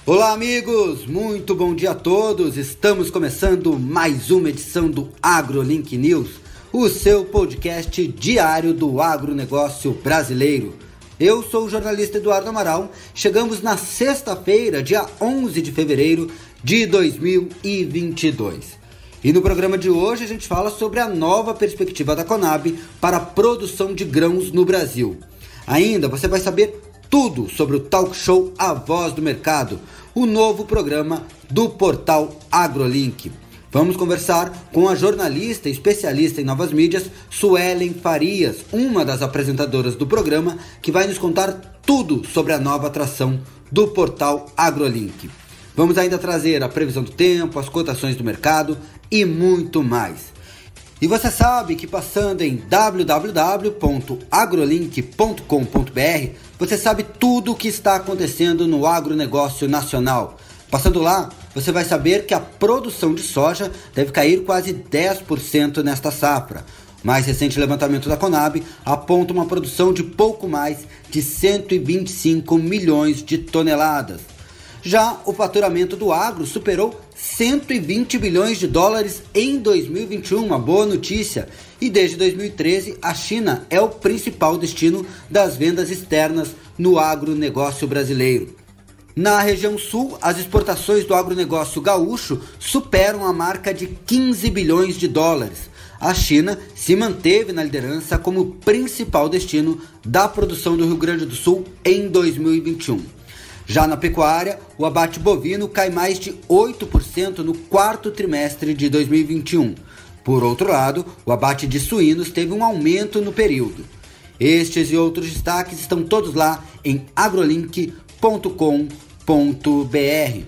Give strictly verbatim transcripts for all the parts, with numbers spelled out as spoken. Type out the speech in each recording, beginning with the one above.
Olá amigos, muito bom dia a todos. Estamos começando mais uma edição do AgroLink News, o seu podcast diário do agronegócio brasileiro. Eu sou o jornalista Eduardo Amaral. Chegamos na sexta-feira, dia onze de fevereiro de dois mil e vinte e dois. E no programa de hoje a gente fala sobre a nova perspectiva da Conab para a produção de grãos no Brasil. Ainda você vai saber tudo sobre o talk show A Voz do Mercado, o novo programa do portal AgroLink. Vamos conversar com a jornalista e especialista em novas mídias, Suelen Farias, uma das apresentadoras do programa, que vai nos contar tudo sobre a nova atração do portal AgroLink. Vamos ainda trazer a previsão do tempo, as cotações do mercado e muito mais. E você sabe que passando em w w w ponto agrolink ponto com ponto b r, você sabe tudo o que está acontecendo no agronegócio nacional. Passando lá, você vai saber que a produção de soja deve cair quase dez por cento nesta safra. O mais recente levantamento da Conab aponta uma produção de pouco mais de cento e vinte e cinco milhões de toneladas. Já o faturamento do agro superou cento e vinte bilhões de dólares em dois mil e vinte e um, uma boa notícia. E desde dois mil e treze, a China é o principal destino das vendas externas no agronegócio brasileiro. Na região sul, as exportações do agronegócio gaúcho superam a marca de quinze bilhões de dólares. A China se manteve na liderança como principal destino da produção do Rio Grande do Sul em dois mil e vinte e um. Já na pecuária, o abate bovino cai mais de oito por cento no quarto trimestre de dois mil e vinte e um. Por outro lado, o abate de suínos teve um aumento no período. Estes e outros destaques estão todos lá em agrolink ponto com ponto b r.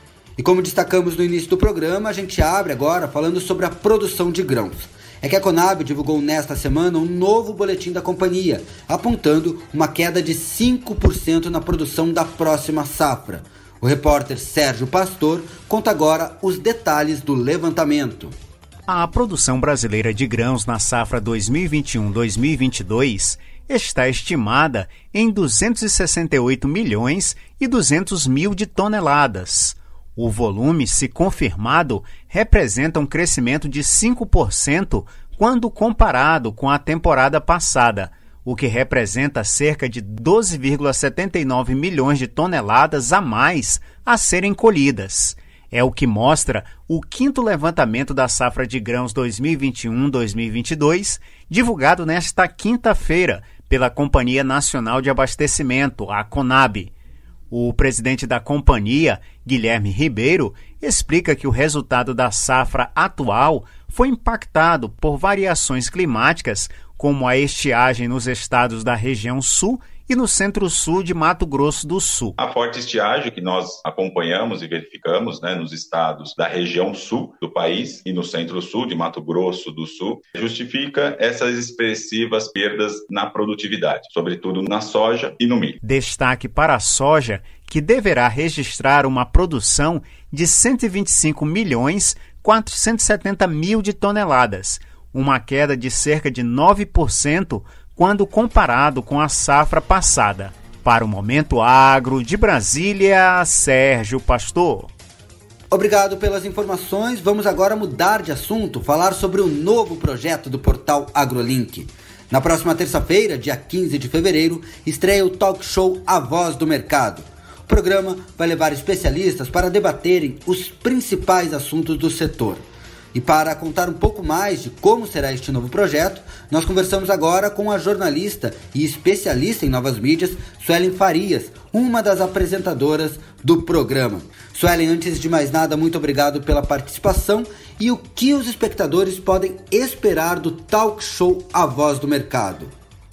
E como destacamos no início do programa, a gente abre agora falando sobre a produção de grãos. É que a Conab divulgou nesta semana um novo boletim da companhia, apontando uma queda de cinco por cento na produção da próxima safra. O repórter Sérgio Pastor conta agora os detalhes do levantamento. A produção brasileira de grãos na safra dois mil e vinte e um dois mil e vinte e dois está estimada em duzentos e sessenta e oito milhões e duzentos mil de toneladas. O volume, se confirmado, representa um crescimento de cinco por cento quando comparado com a temporada passada, o que representa cerca de doze vírgula setenta e nove milhões de toneladas a mais a serem colhidas. É o que mostra o quinto levantamento da safra de grãos dois mil e vinte e um dois mil e vinte e dois, divulgado nesta quinta-feira pela Companhia Nacional de Abastecimento, a Conab. O presidente da companhia, Guilherme Ribeiro, explica que o resultado da safra atual foi impactado por variações climáticas, como a estiagem nos estados da região sul e no centro-sul de Mato Grosso do Sul. A forte estiagem que nós acompanhamos e verificamos, né, nos estados da região sul do país e no centro-sul de Mato Grosso do Sul justifica essas expressivas perdas na produtividade, sobretudo na soja e no milho. Destaque para a soja, que deverá registrar uma produção de cento e vinte e cinco milhões quatrocentos e setenta mil de toneladas, uma queda de cerca de nove por cento quando comparado com a safra passada. Para o Momento Agro, de Brasília, Sérgio Pastor. Obrigado pelas informações. Vamos agora mudar de assunto, falar sobre o novo projeto do portal AgroLink. Na próxima terça-feira, dia quinze de fevereiro, estreia o talk show A Voz do Mercado. O programa vai levar especialistas para debaterem os principais assuntos do setor. E para contar um pouco mais de como será este novo projeto, nós conversamos agora com a jornalista e especialista em novas mídias, Suelen Farias, uma das apresentadoras do programa. Suelen, antes de mais nada, muito obrigado pela participação. E o que os espectadores podem esperar do talk show A Voz do Mercado?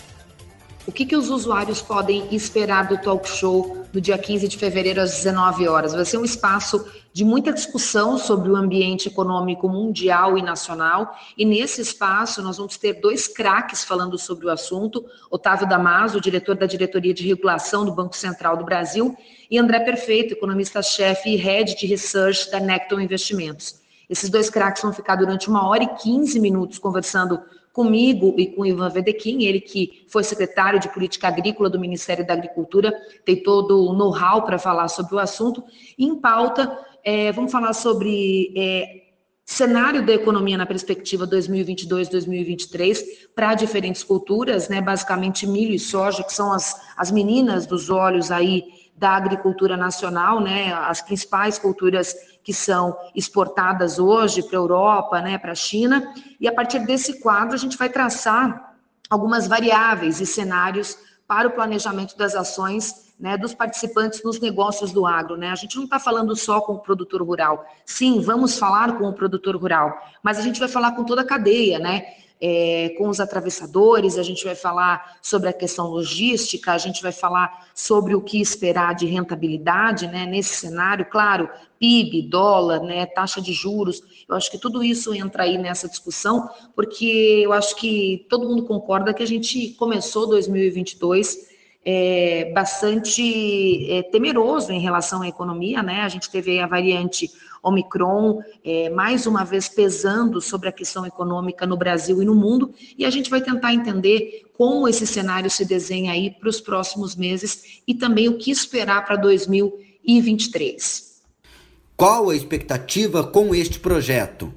O que, que os usuários podem esperar do talk show no dia quinze de fevereiro às dezenove horas? Vai ser um espaço de muita discussão sobre o ambiente econômico mundial e nacional, e nesse espaço nós vamos ter dois craques falando sobre o assunto, Otávio Damaso, diretor da Diretoria de Regulação do Banco Central do Brasil, e André Perfeito, economista-chefe e head de research da Necton Investimentos. Esses dois craques vão ficar durante uma hora e quinze minutos conversando comigo e com o Ivan Wedekind, ele que foi secretário de Política Agrícola do Ministério da Agricultura, tem todo o know-how para falar sobre o assunto. E em pauta, é, vamos falar sobre é, cenário da economia na perspectiva dois mil e vinte e dois, dois mil e vinte e três, para diferentes culturas, né, basicamente milho e soja, que são as, as meninas dos olhos aí da agricultura nacional, né, as principais culturas que são exportadas hoje para a Europa, né, para a China, e a partir desse quadro a gente vai traçar algumas variáveis e cenários para o planejamento das ações, né, dos participantes nos negócios do agro, né? A gente não está falando só com o produtor rural. Sim, vamos falar com o produtor rural, mas a gente vai falar com toda a cadeia, né? É, com os atravessadores, a gente vai falar sobre a questão logística, a gente vai falar sobre o que esperar de rentabilidade, né, nesse cenário, claro, P I B, dólar, né, taxa de juros, eu acho que tudo isso entra aí nessa discussão, porque eu acho que todo mundo concorda que a gente começou dois mil e vinte e dois é, bastante é, temeroso em relação à economia, né, a gente teve a variante Omicron, é, mais uma vez pesando sobre a questão econômica no Brasil e no mundo, e a gente vai tentar entender como esse cenário se desenha aí para os próximos meses e também o que esperar para dois mil e vinte e três. Qual a expectativa com este projeto?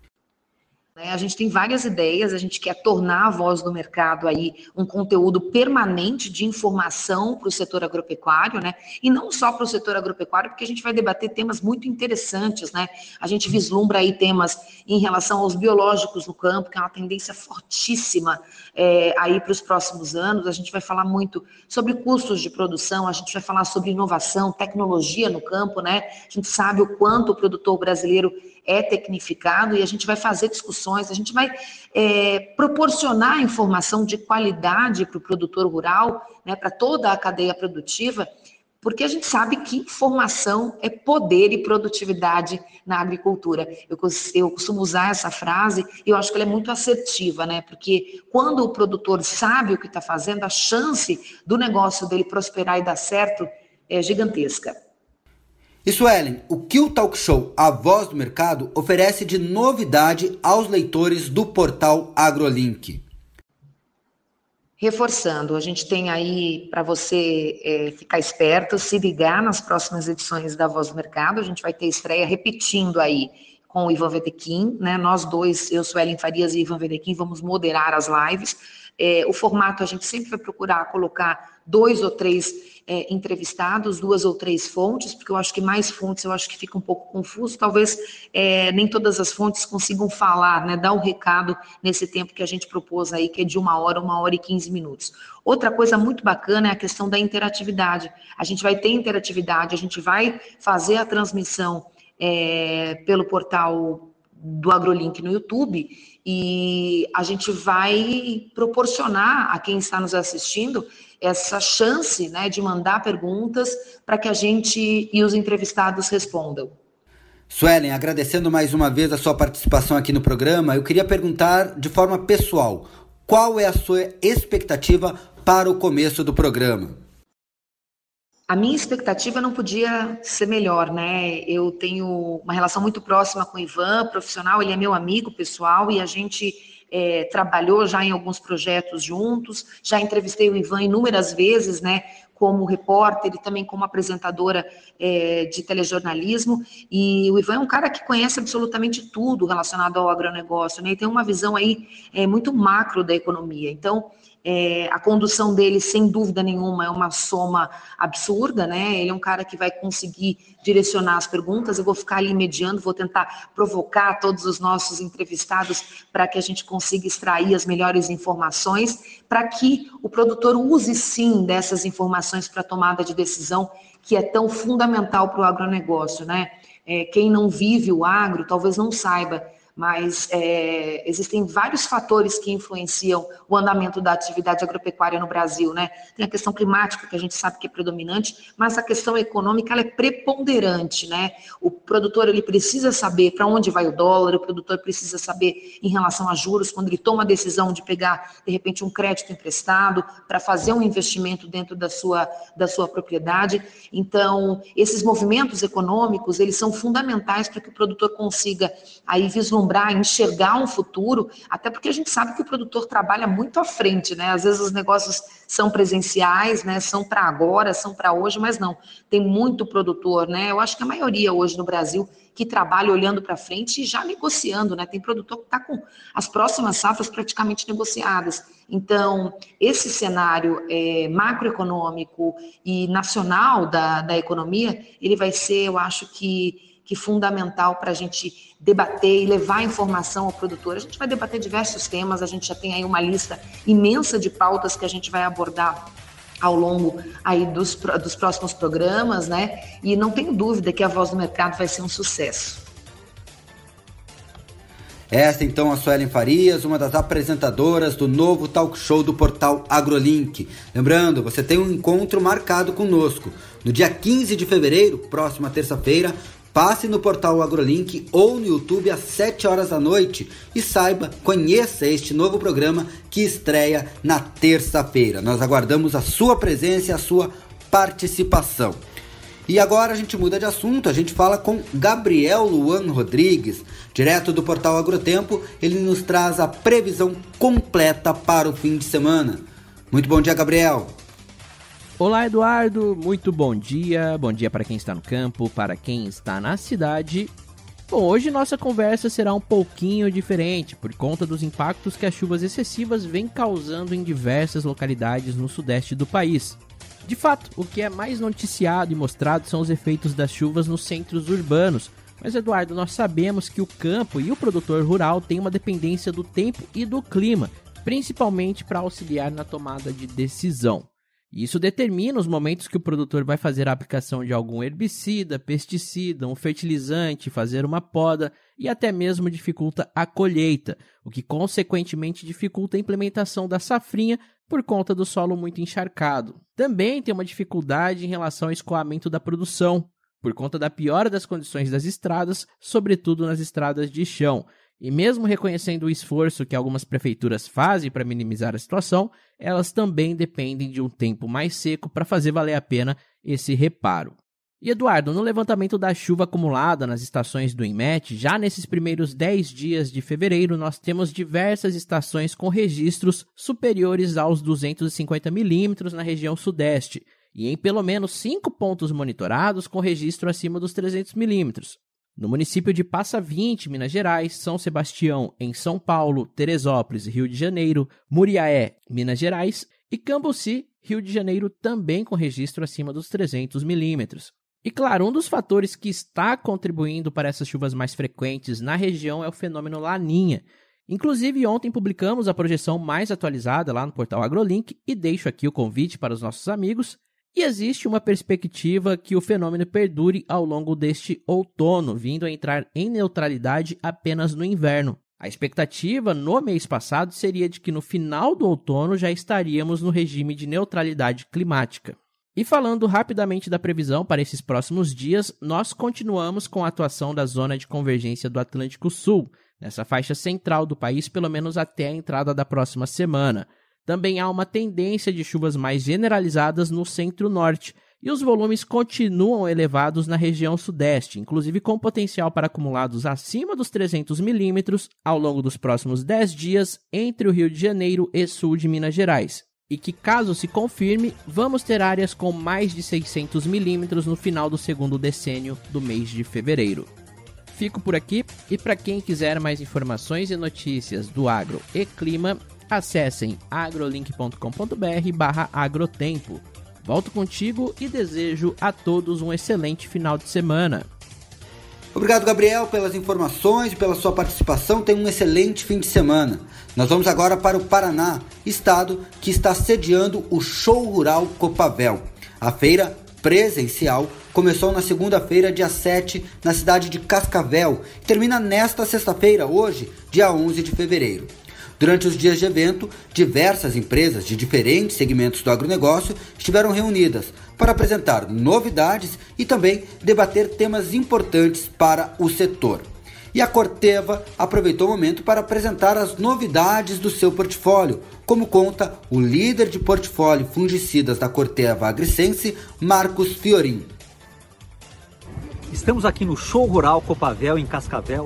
A gente tem várias ideias, a gente quer tornar a Voz do Mercado aí um conteúdo permanente de informação para o setor agropecuário, né? E não só para o setor agropecuário, porque a gente vai debater temas muito interessantes, né? A gente vislumbra aí temas em relação aos biológicos no campo, que é uma tendência fortíssima é, aí para os próximos anos. A gente vai falar muito sobre custos de produção, a gente vai falar sobre inovação, tecnologia no campo, né? A gente sabe o quanto o produtor brasileiro é tecnificado e a gente vai fazer discussões, a gente vai é, proporcionar informação de qualidade para o produtor rural, né, para toda a cadeia produtiva, porque a gente sabe que informação é poder e produtividade na agricultura. Eu, eu costumo usar essa frase e eu acho que ela é muito assertiva, né? Porque quando o produtor sabe o que está fazendo, a chance do negócio dele prosperar e dar certo é gigantesca. E Suelen, o que o talk show A Voz do Mercado oferece de novidade aos leitores do portal AgroLink? Reforçando, a gente tem aí para você é, ficar esperto, se ligar nas próximas edições da Voz do Mercado, a gente vai ter estreia repetindo aí com o Ivan Wedekind, né? Nós dois, eu, Suelen Farias e Ivan Wedekind, vamos moderar as lives. É, o formato a gente sempre vai procurar colocar dois ou três é, entrevistados, duas ou três fontes, porque eu acho que mais fontes eu acho que fica um pouco confuso, talvez é, nem todas as fontes consigam falar, né, dar o recado nesse tempo que a gente propôs aí, que é de uma hora, uma hora e quinze minutos. Outra coisa muito bacana é a questão da interatividade. A gente vai ter interatividade, a gente vai fazer a transmissão é, pelo portal do AgroLink no YouTube, e a gente vai proporcionar a quem está nos assistindo essa chance, né, de mandar perguntas para que a gente e os entrevistados respondam. Suelen, agradecendo mais uma vez a sua participação aqui no programa, eu queria perguntar de forma pessoal, qual é a sua expectativa para o começo do programa? A minha expectativa não podia ser melhor, né? Eu tenho uma relação muito próxima com o Ivan, profissional, ele é meu amigo pessoal e a gente é, trabalhou já em alguns projetos juntos, já entrevistei o Ivan inúmeras vezes, né? Como repórter e também como apresentadora é, de telejornalismo, e o Ivan é um cara que conhece absolutamente tudo relacionado ao agronegócio, né? E tem uma visão aí é, muito macro da economia, então É, a condução dele, sem dúvida nenhuma, é uma soma absurda, né? Ele é um cara que vai conseguir direcionar as perguntas, eu vou ficar ali mediando, vou tentar provocar todos os nossos entrevistados para que a gente consiga extrair as melhores informações, para que o produtor use sim dessas informações para a tomada de decisão, que é tão fundamental para o agronegócio, né? É, quem não vive o agro talvez não saiba, mas é, existem vários fatores que influenciam o andamento da atividade agropecuária no Brasil, né? Tem a questão climática, que a gente sabe que é predominante, mas a questão econômica, ela é preponderante, né? O produtor, ele precisa saber para onde vai o dólar, o produtor precisa saber em relação a juros, quando ele toma a decisão de pegar, de repente, um crédito emprestado para fazer um investimento dentro da sua, da sua propriedade. Então, esses movimentos econômicos, eles são fundamentais para que o produtor consiga aí vislumbrar vislumbrar, enxergar um futuro, até porque a gente sabe que o produtor trabalha muito à frente, né? Às vezes os negócios são presenciais, né? São para agora, são para hoje, mas não. Tem muito produtor, né? Eu acho que a maioria hoje no Brasil que trabalha olhando para frente e já negociando, né? Tem produtor que está com as próximas safras praticamente negociadas. Então, esse cenário é, macroeconômico e nacional da, da economia, ele vai ser, eu acho que, que fundamental para a gente debater e levar informação ao produtor. A gente vai debater diversos temas, a gente já tem aí uma lista imensa de pautas que a gente vai abordar ao longo aí dos, dos próximos programas, né? E não tenho dúvida que a Voz do Mercado vai ser um sucesso. Essa então a Suelen Farias, uma das apresentadoras do novo talk show do portal AgroLink. Lembrando, você tem um encontro marcado conosco no dia quinze de fevereiro, próxima terça-feira. Passe no portal AgroLink ou no YouTube às sete horas da noite e saiba, conheça este novo programa que estreia na terça-feira. Nós aguardamos a sua presença e a sua participação. E agora a gente muda de assunto, a gente fala com Gabriel Luan Rodrigues, direto do portal Agrotempo. Ele nos traz a previsão completa para o fim de semana. Muito bom dia, Gabriel. Olá, Eduardo, muito bom dia, bom dia para quem está no campo, para quem está na cidade. Bom, hoje nossa conversa será um pouquinho diferente, por conta dos impactos que as chuvas excessivas vêm causando em diversas localidades no sudeste do país. De fato, o que é mais noticiado e mostrado são os efeitos das chuvas nos centros urbanos, mas Eduardo, nós sabemos que o campo e o produtor rural têm uma dependência do tempo e do clima, principalmente para auxiliar na tomada de decisão. Isso determina os momentos que o produtor vai fazer a aplicação de algum herbicida, pesticida, um fertilizante, fazer uma poda e até mesmo dificulta a colheita, o que consequentemente dificulta a implementação da safrinha por conta do solo muito encharcado. Também tem uma dificuldade em relação ao escoamento da produção, por conta da piora das condições das estradas, sobretudo nas estradas de chão. E mesmo reconhecendo o esforço que algumas prefeituras fazem para minimizar a situação, elas também dependem de um tempo mais seco para fazer valer a pena esse reparo. E Eduardo, no levantamento da chuva acumulada nas estações do INMET, já nesses primeiros dez dias de fevereiro, nós temos diversas estações com registros superiores aos duzentos e cinquenta milímetros na região sudeste, e em pelo menos cinco pontos monitorados com registro acima dos trezentos milímetros. No município de Passa Vinte, Minas Gerais, São Sebastião, em São Paulo, Teresópolis, Rio de Janeiro, Muriaé, Minas Gerais e Cambuci, Rio de Janeiro, também com registro acima dos trezentos milímetros. E claro, um dos fatores que está contribuindo para essas chuvas mais frequentes na região é o fenômeno Laninha. Inclusive, ontem publicamos a projeção mais atualizada lá no portal AgroLink e deixo aqui o convite para os nossos amigos. E existe uma perspectiva que o fenômeno perdure ao longo deste outono, vindo a entrar em neutralidade apenas no inverno. A expectativa no mês passado seria de que no final do outono já estaríamos no regime de neutralidade climática. E falando rapidamente da previsão para esses próximos dias, nós continuamos com a atuação da zona de convergência do Atlântico Sul, nessa faixa central do país, pelo menos até a entrada da próxima semana. Também há uma tendência de chuvas mais generalizadas no centro-norte e os volumes continuam elevados na região sudeste, inclusive com potencial para acumulados acima dos trezentos milímetros ao longo dos próximos dez dias entre o Rio de Janeiro e sul de Minas Gerais. E que, caso se confirme, vamos ter áreas com mais de seiscentos milímetros no final do segundo decênio do mês de fevereiro. Fico por aqui e para quem quiser mais informações e notícias do agro e clima, acessem agrolink ponto com ponto br barra agrotempo. Volto contigo e desejo a todos um excelente final de semana. Obrigado, Gabriel, pelas informações e pela sua participação. Tenha um excelente fim de semana. Nós vamos agora para o Paraná, estado que está sediando o Show Rural Copavel. A feira presencial começou na segunda-feira, dia sete, na cidade de Cascavel e termina nesta sexta-feira, hoje, dia onze de fevereiro. Durante os dias de evento, diversas empresas de diferentes segmentos do agronegócio estiveram reunidas para apresentar novidades e também debater temas importantes para o setor. E a Corteva aproveitou o momento para apresentar as novidades do seu portfólio, como conta o líder de portfólio fungicidas da Corteva Agrisense, Marcos Fiorin. Estamos aqui no Show Rural Copavel, em Cascavel,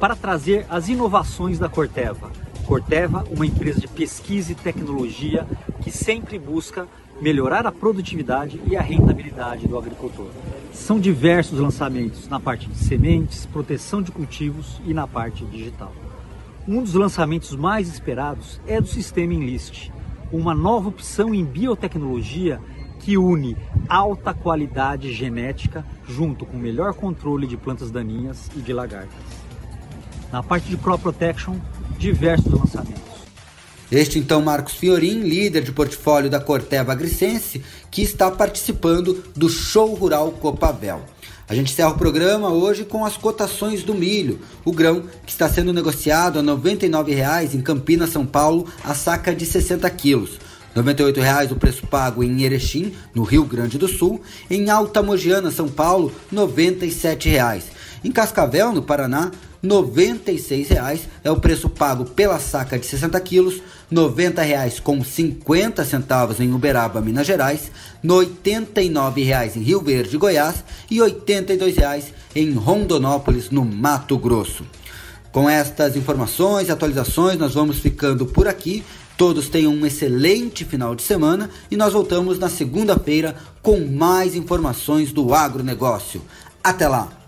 para trazer as inovações da Corteva. Corteva, uma empresa de pesquisa e tecnologia que sempre busca melhorar a produtividade e a rentabilidade do agricultor. São diversos lançamentos na parte de sementes, proteção de cultivos e na parte digital. Um dos lançamentos mais esperados é do Sistema Enlist, uma nova opção em biotecnologia que une alta qualidade genética junto com melhor controle de plantas daninhas e de lagartas. Na parte de Crop Protection, diversos lançamentos. Este então Marcos Fiorin, líder de portfólio da Corteva Agricense, que está participando do Show Rural Copavel. A gente encerra o programa hoje com as cotações do milho, o grão que está sendo negociado a noventa e nove reais em Campinas, São Paulo, a saca de sessenta quilos. noventa e oito reais o preço pago em Erechim, no Rio Grande do Sul. Em Altamogiana, São Paulo, noventa e sete reais. Em Cascavel, no Paraná, noventa e seis reais é o preço pago pela saca de sessenta quilos, noventa reais com cinquenta centavos em Uberaba, Minas Gerais, oitenta e nove reais em Rio Verde, Goiás e oitenta e dois reais em Rondonópolis, no Mato Grosso. Com estas informações e atualizações, nós vamos ficando por aqui. Todos tenham um excelente final de semana e nós voltamos na segunda-feira com mais informações do agronegócio. Até lá!